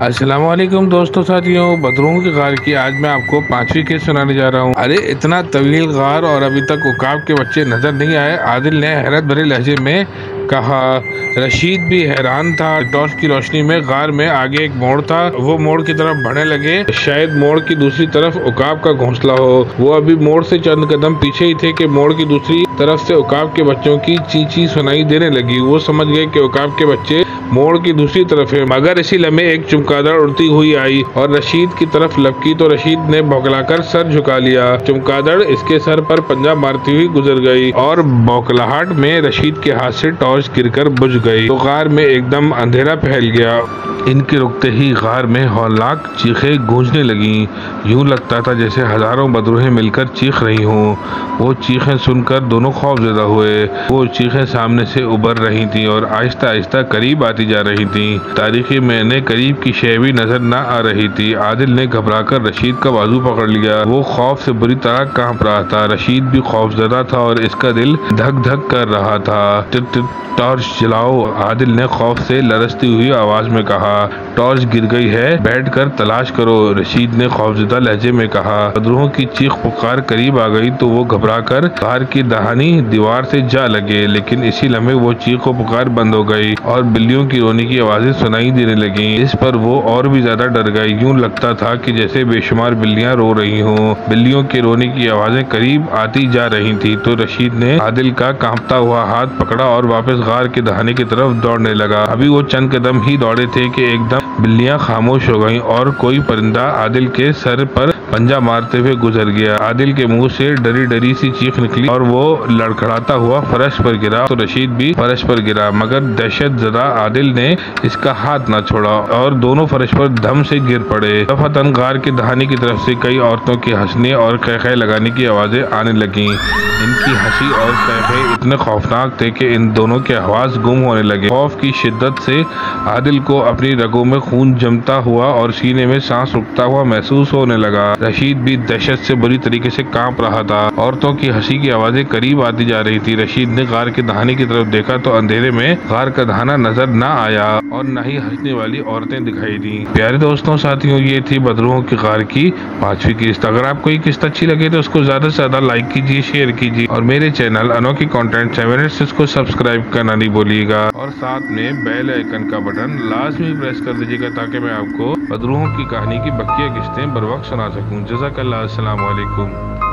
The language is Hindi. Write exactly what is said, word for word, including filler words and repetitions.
अस्सलाम वालेकुम दोस्तों साथियों, बदरूहों की गार की आज मैं आपको पांचवी केस सुनाने जा रहा हूँ। अरे इतना तवील गार और अभी तक उकाब के बच्चे नजर नहीं आए, आदिल ने हैरत भरे लहजे में कहा। रशीद भी हैरान था। टॉर्च की रोशनी में गार में आगे एक मोड़ था, वो मोड़ की तरफ बढ़ने लगे। शायद मोड़ की दूसरी तरफ उकाब का घोंसला हो। वो अभी मोड़ से चंद कदम पीछे ही थे कि मोड़ की दूसरी तरफ से उकाब के बच्चों की चींची सुनाई देने लगी। वो समझ गए कि उकाब के बच्चे मोड़ की दूसरी तरफ है, मगर इसी लम्हे एक चमगादड़ उड़ती हुई आई और रशीद की तरफ लपकी तो रशीद ने बौखलाकर सर झुका लिया। चमगादड़ इसके सर पर पंजा मारती हुई गुजर गई और बौखलाहट में रशीद के हाथ से टॉर्च गिरकर बुझ गई तो गार में एकदम अंधेरा फैल गया। इनके रुकते ही गार में हौलनाक चीखें गूंजने लगीं। यूं लगता था जैसे हजारों बदरूहें मिलकर चीख रही हों। वो चीखें सुनकर दोनों खौफजदा हुए। वो चीखें सामने से उबर रही थीं और आहिस्ता आहिस्ता करीब आती जा रही थीं। तारीखी में करीब की शय भी नजर न आ रही थी। आदिल ने घबराकर रशीद का बाजू पकड़ लिया। वो खौफ से बुरी तरह कांप रहा था। रशीद भी खौफजदा था और इसका दिल धक धक कर रहा था। टॉर्च जलाओ, आदिल ने खौफ से लरसती हुई आवाज में कहा। टॉर्च गिर गई है, बैठकर तलाश करो, रशीद ने खौफजदा लहजे में कहा। बदरूहों की चीख पुकार करीब आ गई तो वो घबराकर गार की दहानी दीवार से जा लगे, लेकिन इसी लम्हे वो चीख पुकार बंद हो गई और बिल्लियों की रोने की आवाजें सुनाई देने लगी। इस पर वो और भी ज्यादा डर गई। यूं लगता था कि जैसे बेशुमार बिल्लियां रो रही हों। बिल्लियों के रोने की आवाजें करीब आती जा रही थी तो रशीद ने आदिल का कांपता हुआ हाथ पकड़ा और वापस गार के दहाने की तरफ दौड़ने लगा। अभी वो चंद कदम ही दौड़े थे कि एकदम बिल्लियां खामोश हो गईं और कोई परिंदा आदिल के सर पर पंजा मारते हुए गुजर गया। आदिल के मुंह से डरी डरी सी चीख निकली और वो लड़खड़ाता हुआ फर्श पर गिरा तो रशीद भी फर्श पर गिरा, मगर दहशत ज़दा आदिल ने इसका हाथ न छोड़ा और दोनों फर्श पर धम से गिर पड़े। दफातन गार के दहाने की तरफ से कई औरतों के हंसने और कै लगाने की आवाजें आने लगीं। इनकी हंसी और कै इतने खौफनाक थे कि इन दोनों के आवाज गुम होने लगे। खौफ की शिद्दत से आदिल को अपनी रगों में खून जमता हुआ और सीने में सांस रुकता हुआ महसूस होने लगा। रशीद भी दहशत से बुरी तरीके से कांप रहा था। औरतों की हंसी की आवाजें करीब आती जा रही थी। रशीद ने गार के दहाने की तरफ देखा तो अंधेरे में गार का दहाना नजर न आया और न ही हंसने वाली औरतें दिखाई दी। प्यारे दोस्तों साथियों, ये थी बदरूहों की गार की पांचवी किस्त। अगर आपको ये किस्त अच्छी लगे तो उसको ज्यादा से ज्यादा लाइक कीजिए, शेयर कीजिए और मेरे channel Anokhi content seven eight को सब्सक्राइब करना नहीं भूलिएगा और साथ में बेल आइकन का बटन लाजमी प्रेस कर दीजिएगा ताकि मैं आपको बदरूहों की कहानी की बकिया किस्तें बर वक्त सुना सकूं। जज़ाकल्लाह, अस्सलाम वालेकुम।